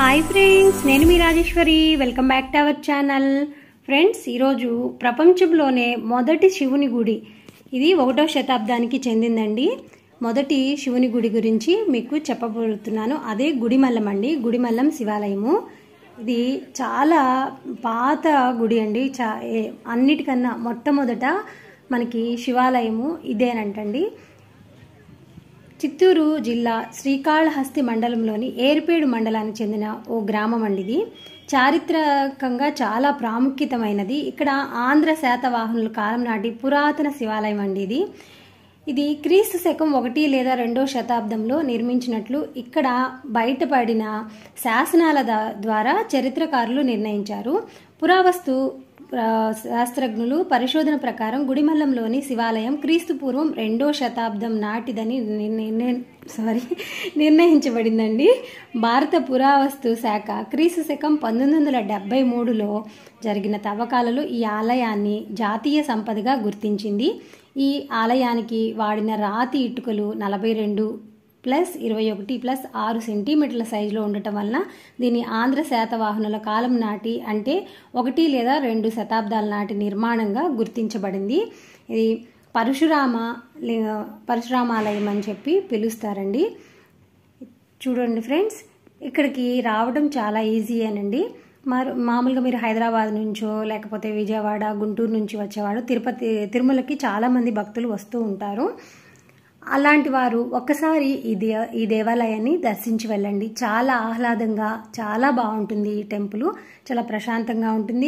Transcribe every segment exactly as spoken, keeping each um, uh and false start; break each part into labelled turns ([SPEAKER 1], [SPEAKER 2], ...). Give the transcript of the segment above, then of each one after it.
[SPEAKER 1] Hi friends, నేను మీ Rajeshwari. Welcome back to our channel. Friends, ఈరోజు ప్రపంచంలోనే మొదటి శివుని గుడి, ఇది ఒకటో శతాబ్దానికి చెందిందండి. మొదటి శివుని గుడి గురించి మీకు చెప్పబోతున్నాను. అదే గుడిమల్లం అండి. గుడిమల్లం శివాలయము. ఇది చాలా పాత గుడి అండి. చా అన్నిటికన్నా మొట్టమొదట మనకి శివాలయము ఇదేనంటండి. చిత్తూరు జిల్లా శ్రీకాళహస్తి మండలంలోని ఏర్పేడు మండలానికి చెందిన ఓ గ్రామం అండి ఇది. చారిత్రకంగా చాలా ప్రాముఖ్యతమైనది. ఇక్కడ ఆంధ్ర శాతవాహనుల కాలం నాటి పురాతన శివాలయం అండి ఇది. ఇది క్రీస్తు శకం ఒకటి లేదా రెండో శతాబ్దంలో నిర్మించినట్లు ఇక్కడ బయటపడిన శాసనాల ద్వారా చరిత్రకారులు నిర్ణయించారు. పురావస్తు శాస్త్రజ్ఞులు పరిశోధన ప్రకారం గుడిమల్లంలోని శివాలయం క్రీస్తు పూర్వం రెండో శతాబ్దం నాటిదని సారీ నిర్ణయించబడిందండి. భారత పురావస్తు శాఖ క్రీస్తు శకం పంతొమ్మిది వందల డెబ్బై మూడులో జరిగిన తవ్వకాలలో ఈ ఆలయాన్ని జాతీయ సంపదగా గుర్తించింది. ఈ ఆలయానికి వాడిన రాతి ఇటుకలు నలభై రెండు ప్లస్ ఇరవై ఒకటి ప్లస్ ఆరు సెంటీమీటర్ల సైజులో ఉండటం వలన దీని ఆంధ్ర శాతవాహనుల కాలం నాటి అంటే ఒకటి లేదా రెండు శతాబ్దాల నాటి నిర్మాణంగా గుర్తించబడింది. ఇది పరశురామ పరశురామాలయం అని చెప్పి పిలుస్తారండి. చూడండి ఫ్రెండ్స్, ఇక్కడికి రావడం చాలా ఈజీ అనండి. మరి మామూలుగా మీరు హైదరాబాద్ నుంచో లేకపోతే విజయవాడ, గుంటూరు నుంచి వచ్చేవాడు తిరుపతి తిరుమలకి చాలామంది భక్తులు వస్తూ ఉంటారు. అలాంటి వారు ఒక్కసారి ఈ దే ఈ దేవాలయాన్ని దర్శించి వెళ్ళండి. చాలా ఆహ్లాదంగా, చాలా బాగుంటుంది. ఈ టెంపుల్ చాలా ప్రశాంతంగా ఉంటుంది.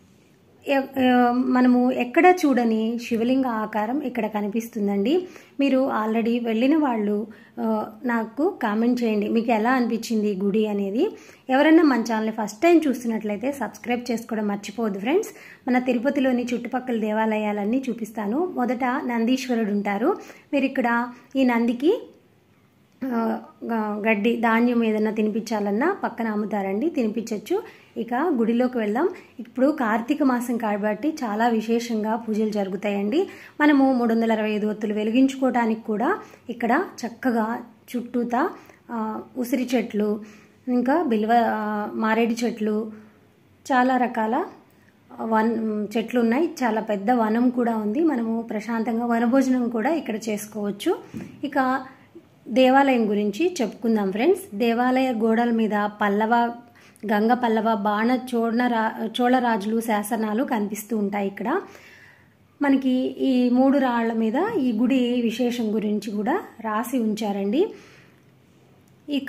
[SPEAKER 1] మనము ఎక్కడ చూడని శివలింగ ఆకారం ఇక్కడ కనిపిస్తుందండి. మీరు ఆల్రెడీ వెళ్ళిన వాళ్ళు నాకు కామెంట్ చేయండి, మీకు ఎలా అనిపించింది ఈ గుడి అనేది. ఎవరైనా మన ఛానల్ని ఫస్ట్ టైం చూస్తున్నట్లయితే సబ్స్క్రైబ్ చేసుకోవడం మర్చిపోవద్దు ఫ్రెండ్స్. మన తిరుపతిలోని చుట్టుపక్కల దేవాలయాలన్నీ చూపిస్తాను. మొదట నందీశ్వరుడు ఉంటారు. మీరు ఇక్కడ ఈ నందికి గడ్డి ధాన్యం ఏదైనా తినిపించాలన్నా పక్కన అమ్ముతారండి, తినిపించవచ్చు. ఇక గుడిలోకి వెళ్దాం. ఇప్పుడు కార్తీక మాసం కాబట్టి చాలా విశేషంగా పూజలు జరుగుతాయండి. మనము మూడు వందల అరవై ఐదు ఒత్తులు వెలిగించుకోవడానికి కూడా ఇక్కడ చక్కగా చుట్టూతా ఉసిరి చెట్లు, ఇంకా బిల్వ మారేడు చెట్లు, చాలా రకాల వన్ చెట్లు ఉన్నాయి. చాలా పెద్ద వనం కూడా ఉంది. మనము ప్రశాంతంగా వనభోజనం కూడా ఇక్కడ చేసుకోవచ్చు. ఇక దేవాలయం గురించి చెప్పుకుందాం ఫ్రెండ్స్. దేవాలయ గోడల మీద పల్లవ, గంగ పల్లవ, బాణ చోళ రా చోళరాజులు శాసనాలు కనిపిస్తూ ఉంటాయి. ఇక్కడ మనకి ఈ మూడు రాళ్ల మీద ఈ గుడి విశేషం గురించి కూడా రాసి ఉంచారండి. ఇక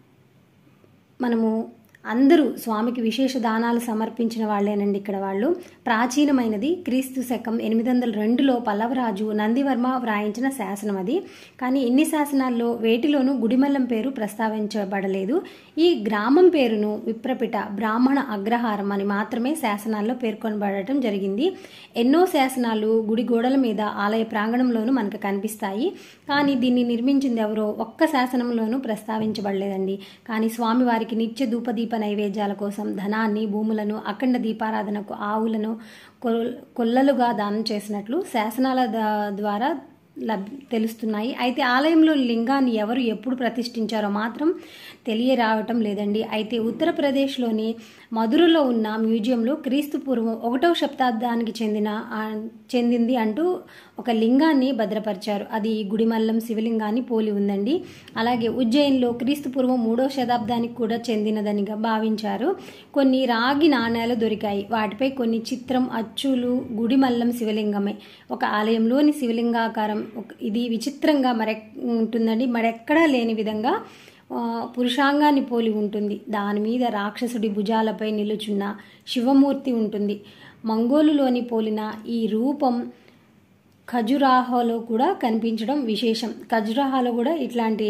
[SPEAKER 1] మనము అందరూ స్వామికి విశేష దానాలు సమర్పించిన వాళ్ళేనండి ఇక్కడ వాళ్ళు. ప్రాచీనమైనది క్రీస్తు శకం ఎనిమిది వందల రెండులో పల్లవరాజు నందివర్మ వ్రాయించిన శాసనం అది. కానీ ఇన్ని శాసనాల్లో వేటిలోనూ గుడిమల్లం పేరు ప్రస్తావించబడలేదు. ఈ గ్రామం పేరును విప్రపిట బ్రాహ్మణ అగ్రహారం అని మాత్రమే శాసనాల్లో పేర్కొనబడటం జరిగింది. ఎన్నో శాసనాలు గుడి గోడల మీద ఆలయ ప్రాంగణంలోనూ మనకు కనిపిస్తాయి. కానీ దీన్ని నిర్మించింది ఎవరో ఒక్క శాసనంలోనూ ప్రస్తావించబడలేదండి. కానీ స్వామివారికి నిత్య ధూపదీప నైవేద్యాల కోసం ధనాన్ని, భూములను, అఖండ దీపారాధనకు ఆవులను కొల్లలుగా దానం చేసినట్లు శాసనాల ద్వారా లబ్ తెలుస్తున్నాయి. అయితే ఆలయంలో లింగాన్ని ఎవరు ఎప్పుడు ప్రతిష్ఠించారో మాత్రం తెలియరావటం లేదండి. అయితే ఉత్తరప్రదేశ్లోని మధురలో ఉన్న మ్యూజియంలో క్రీస్తు పూర్వం ఒకటవ శతాబ్దానికి చెందిన చెందింది అంటూ ఒక లింగాన్ని భద్రపరిచారు. అది గుడిమల్లం శివలింగాన్ని పోలి ఉందండి. అలాగే ఉజ్జయిన్లో క్రీస్తు పూర్వం మూడవ శతాబ్దానికి కూడా చెందినదని భావించారు. కొన్ని రాగి నాణేలు దొరికాయి. వాటిపై కొన్ని చిత్రం అచ్చులు గుడిమల్లం శివలింగమే. ఒక ఆలయంలోని శివలింగాకారం ఇది విచిత్రంగా మరె ఉంటుందండి. మరెక్కడా లేని విధంగా పురుషాంగాన్ని పోలి ఉంటుంది. దాని మీద రాక్షసుడి భుజాలపై నిలుచున్న శివమూర్తి ఉంటుంది. మంగోలులోని పోలిన ఈ రూపం ఖజురాహోలో కూడా కనిపించడం విశేషం. ఖజురాహోలో కూడా ఇట్లాంటి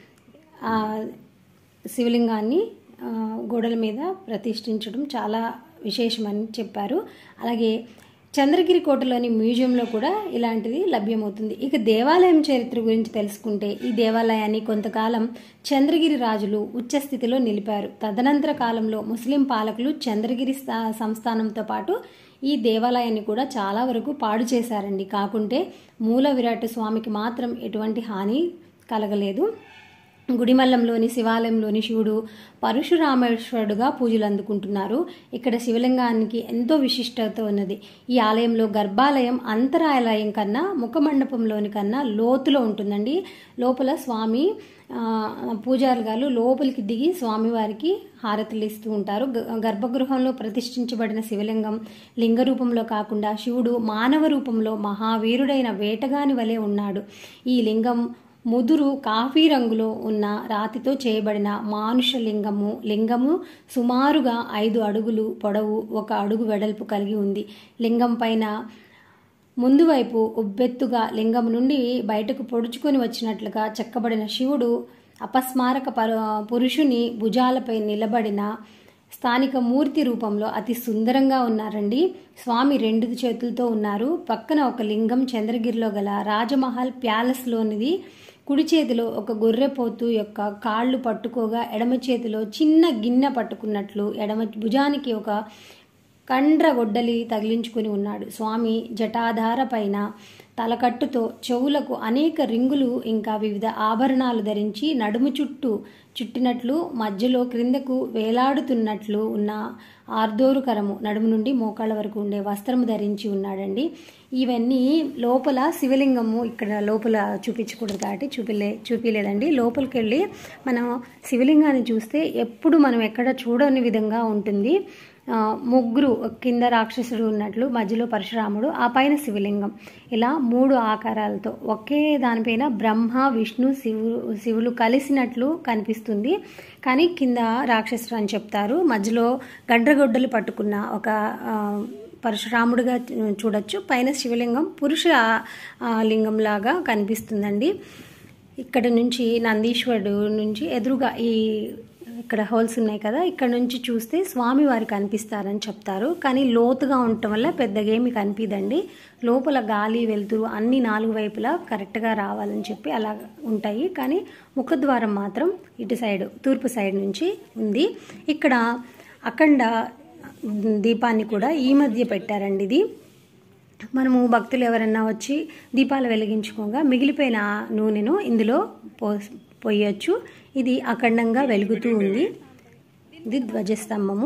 [SPEAKER 1] శివలింగాన్ని గోడల మీద ప్రతిష్ఠించడం చాలా విశేషమని చెప్పారు. అలాగే చంద్రగిరి కోటలోని మ్యూజియంలో కూడా ఇలాంటిది లభ్యమవుతుంది. ఇక దేవాలయం చరిత్ర గురించి తెలుసుకుంటే ఈ దేవాలయాన్ని కొంతకాలం చంద్రగిరి రాజులు ఉచ్చస్థితిలో నిలిపారు. తదనంతర కాలంలో ముస్లిం పాలకులు చంద్రగిరి సంస్థానంతో పాటు ఈ దేవాలయాన్ని కూడా చాలా వరకు పాడు చేశారండి. కాకుంటే మూల విరాట్ స్వామికి మాత్రం ఎటువంటి హాని కలగలేదు. గుడిమల్లంలోని శివాలయంలోని శివుడు పరశురామేశ్వరుడుగా పూజలు అందుకుంటున్నారు. ఇక్కడ శివలింగానికి ఎంతో విశిష్టత ఉన్నది. ఈ ఆలయంలో గర్భాలయం అంతరాలయం కన్నా ముఖమండపంలోని కన్నా లోతులో ఉంటుందండి. లోపల స్వామి పూజారి గారు లోపలికి దిగి స్వామివారికి హారతులు ఇస్తూ ఉంటారు. గర్భగృహంలో ప్రతిష్ఠించబడిన శివలింగం లింగ రూపంలో కాకుండా శివుడు మానవ రూపంలో మహావీరుడైన వేటగాని వలె ఉన్నాడు. ఈ లింగం ముదురు కాఫీ రంగులో ఉన్న రాతితో చేయబడిన మానుష లింగము లింగము సుమారుగా ఐదు అడుగులు పొడవు, ఒక అడుగు వెడల్పు కలిగి ఉంది. లింగం పైన ముందు వైపు ఉబ్బెత్తుగా లింగం నుండి బయటకు పొడుచుకొని వచ్చినట్లుగా చెక్కబడిన శివుడు అపస్మారక పురుషుని భుజాలపై నిలబడిన స్థానిక మూర్తి రూపంలో అతి సుందరంగా ఉన్నారండి. స్వామి రెండు చేతులతో ఉన్నారు. పక్కన ఒక లింగం చంద్రగిరిలో గల రాజమహల్ ప్యాలెస్లోనిది. కుడి చేతిలో ఒక గొర్రెపోతు యొక్క కాళ్ళు పట్టుకోగా ఎడమ చేతిలో చిన్న గిన్నె పట్టుకున్నట్లు ఎడమ భుజానికి ఒక కండ్ర గొడ్డలి తగిలించుకుని ఉన్నాడు. స్వామి జటాధార పైన తలకట్టుతో చెవులకు అనేక రింగులు ఇంకా వివిధ ఆభరణాలు ధరించి నడుము చుట్టూ చుట్టినట్లు మధ్యలో క్రిందకు వేలాడుతున్నట్లు ఉన్న ఆర్దోరుకరము నడుము నుండి మోకాళ్ళ వరకు ఉండే వస్త్రము ధరించి ఉన్నాడండి. ఇవన్నీ లోపల శివలింగము ఇక్కడ లోపల చూపించకూడదు కాబట్టి చూపిలే చూపిలేదండి. లోపలికి వెళ్ళి మనం శివలింగాన్ని చూస్తే ఎప్పుడు మనం ఎక్కడ చూడని విధంగా ఉంటుంది. ముగ్గురు కింద రాక్షసుడు ఉన్నట్లు మధ్యలో పరశురాముడు, ఆ పైన శివలింగం, ఇలా మూడు ఆకారాలతో ఒకే దానిపైన బ్రహ్మ విష్ణు శివుడు శివులు కలిసినట్లు కనిపిస్తుంది. కానీ కింద రాక్షసుడు అని చెప్తారు. మధ్యలో గండ్రగొడ్డలు పట్టుకున్న ఒక పరశురాముడిగా చూడొచ్చు. పైన శివలింగం పురుష లింగంలాగా కనిపిస్తుందండి. ఇక్కడ నుంచి నందీశ్వరుడు నుంచి ఎదురుగా ఈ ఇక్కడ హోల్స్ ఉన్నాయి కదా, ఇక్కడ నుంచి చూస్తే స్వామి వారు కనిపిస్తారని చెప్తారు. కానీ లోతుగా ఉండటం వల్ల పెద్దగా ఏమి కనిపిదండి. లోపల గాలి వెలుతురు అన్ని నాలుగు వైపులా కరెక్ట్గా రావాలని చెప్పి అలా ఉంటాయి. కానీ ముఖద్వారం మాత్రం ఇటు సైడ్ తూర్పు సైడ్ నుంచి ఉంది. ఇక్కడ అఖండ దీపాన్ని కూడా ఈ మధ్య పెట్టారండి. ఇది మనము భక్తులు ఎవరన్నా వచ్చి దీపాలు వెలిగించుకోగా మిగిలిపోయిన నూనెను ఇందులో పో పోయొచ్చు. ఇది అఖండంగా వెలుగుతూ ఉంది. ఇది ధ్వజస్తంభము.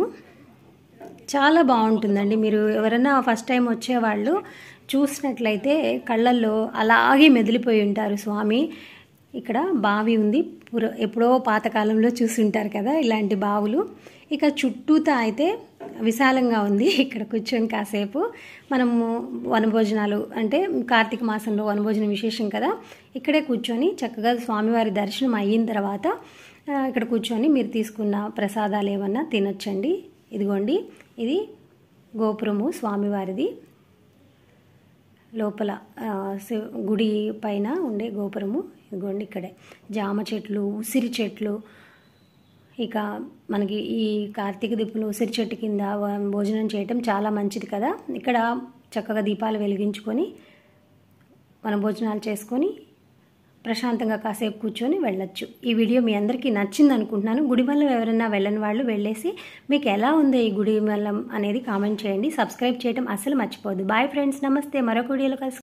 [SPEAKER 1] చాలా బాగుంటుందండి. మీరు ఎవరైనా ఫస్ట్ టైం వచ్చేవాళ్ళు చూసినట్లయితే కళ్ళల్లో అలాగే మెదిలిపోయి ఉంటారు స్వామి. ఇక్కడ బావి ఉంది. పుర ఎప్పుడో పాతకాలంలో చూసుంటారు కదా ఇలాంటి బావులు. ఇక చుట్టూతా అయితే విశాలంగా ఉంది. ఇక్కడ కూర్చొని కాసేపు మనము వనభోజనాలు అంటే కార్తీక మాసంలో వనభోజనం విశేషం కదా, ఇక్కడే కూర్చొని చక్కగా స్వామివారి దర్శనం అయిన తర్వాత ఇక్కడ కూర్చొని మీరు తీసుకున్న ప్రసాదాలు ఏమన్నా తినొచ్చండి. ఇదిగోండి, ఇది గోపురము స్వామివారిది. లోపల గుడి పైన ఉండే గోపురము ఇదిగోండి. ఇక్కడే జామ చెట్లు, ఉసిరి చెట్లు. ఇక మనకి ఈ కార్తీక దీపంలో ఉసిరి చెట్టు కింద భోజనం చేయటం చాలా మంచిది కదా. ఇక్కడ చక్కగా దీపాలు వెలిగించుకొని మన భోజనాలు చేసుకొని ప్రశాంతంగా కాసేపు కూర్చొని వెళ్ళొచ్చు. ఈ వీడియో మీ అందరికీ నచ్చింది అనుకుంటున్నాను. గుడిమల్లం ఎవరైనా వెళ్ళని వాళ్ళు వెళ్ళేసి మీకు ఎలా ఉంది ఈ గుడిమల్లం అనేది కామెంట్ చేయండి. సబ్స్క్రైబ్ చేయడం అస్సలు మర్చిపోవద్దు. బాయ్ ఫ్రెండ్స్, నమస్తే. మరొక వీడియోలో కలిసి